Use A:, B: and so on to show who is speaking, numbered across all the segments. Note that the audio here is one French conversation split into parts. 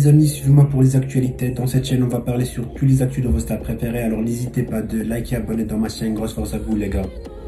A: les amis, suivez-moi pour les actualités. Dans cette chaîne, on va parler sur tous les actus de vos stars préférés. Alors n'hésitez pas de liker et abonner dans ma chaîne. Grosse force à vous les gars.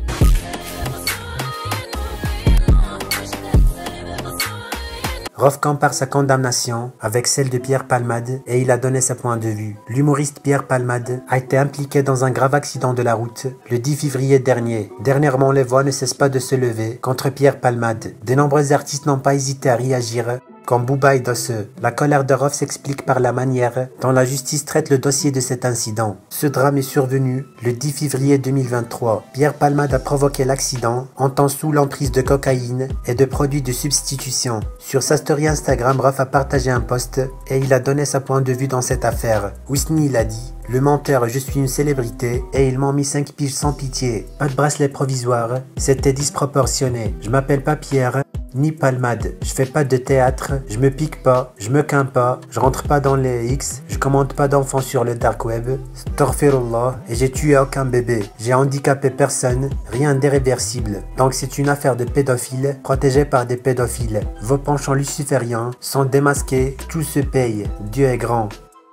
B: Rof compare sa condamnation avec celle de Pierre Palmade et il a donné ses points de vue. L'humoriste Pierre Palmade a été impliqué dans un grave accident de la route le 10 février dernier. Dernièrement, les voix ne cessent pas de se lever contre Pierre Palmade. De nombreux artistes n'ont pas hésité à réagir, comme Booba et Dosseux. La colère de Rof s'explique par la manière dont la justice traite le dossier de cet incident. Ce drame est survenu le 10 février 2023. Pierre Palmade a provoqué l'accident en temps sous l'emprise de cocaïne et de produits de substitution. Sur sa story Instagram, Rof a partagé un post et il a donné sa point de vue dans cette affaire. Whitney il a dit: le menteur, je suis une célébrité et ils m'ont mis 5 piges sans pitié. Pas de bracelet provisoire, c'était disproportionné. Je m'appelle pas Pierre ni Palmade, je fais pas de théâtre, je me pique pas, je me queins pas, je rentre pas dans les X, je commande pas d'enfants sur le dark web, Astaghfirullah, et j'ai tué aucun bébé, j'ai handicapé personne, rien d'irréversible. Donc c'est une affaire de pédophiles, protégée par des pédophiles. Vos penchants lucifériens sont démasqués, tout se paye, Dieu est grand.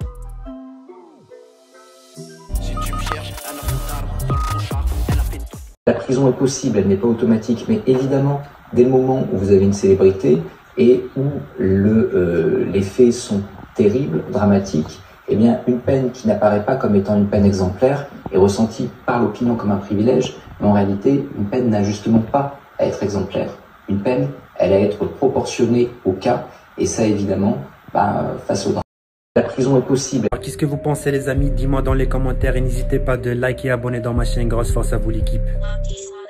C: La prison est possible, elle n'est pas automatique, mais évidemment, dès le moment où vous avez une célébrité et où les faits sont terribles, dramatiques, eh bien, une peine qui n'apparaît pas comme étant une peine exemplaire est ressentie par l'opinion comme un privilège, mais en réalité, une peine n'a justement pas à être exemplaire. Une peine, elle a à être proportionnée au cas, et ça, évidemment, face au drame. La prison est possible.
B: Qu'est-ce que vous pensez les amis? Dis-moi dans les commentaires et n'hésitez pas de liker et abonner dans ma chaîne. Grosse force à vous l'équipe.